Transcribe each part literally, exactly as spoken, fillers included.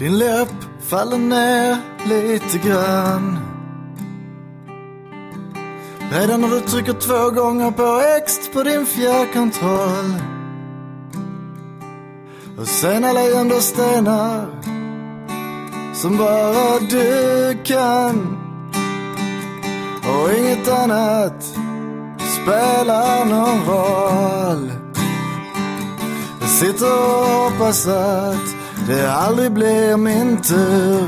Din läpp faller ner lite grann. Redan när du trycker två gånger på X på din fjärrkontroll. Och sen alla gömda stenar som bara du kan. Och inget annat spelar någon roll. Jag sitter och hoppas att det aldrig blir min tur.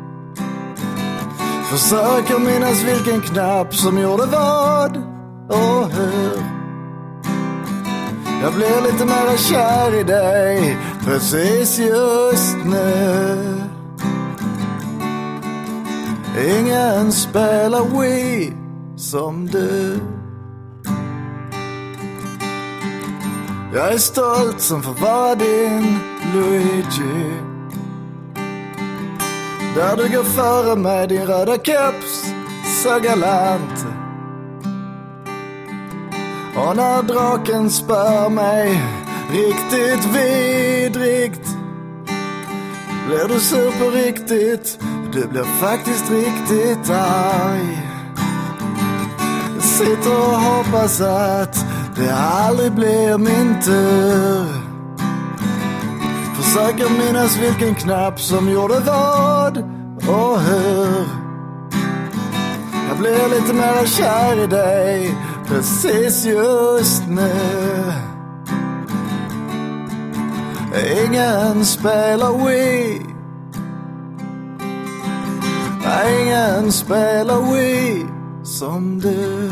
Försöker minnas vilken knapp som gjorde vad och hur. Jag blir lite mer kär i dig precis just nu. Ingen spelar Wii som du. Jag är stolt som får vara din Luigi. Där du går före med din röda keps så galant. Och när draken spör mig riktigt vidrigt, blir du sur på riktigt. Du blir faktiskt riktigt arg. Jag sitter och hoppas att det aldrig blir min tur. Försöker minnas vilken knapp som gjorde vad och hur. Jag blir lite mer kär i dig precis just nu. Ingen spelar Wii. Ingen spelar Wii som du.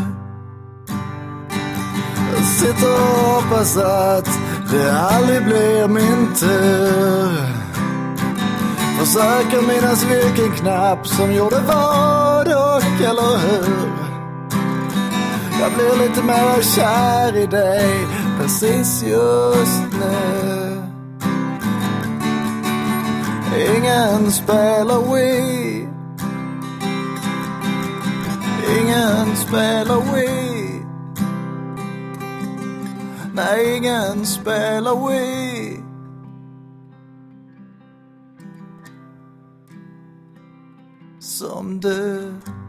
Jag sitter och hoppas att det aldrig blir min tur. Försöker minnas vilken knapp som gjorde vad och eller hur. Jag blir lite mer kär i dig precis just nu. Ingen spelar Wii. Ingen spelar Wii. Nej, ingen spelar Wii som du.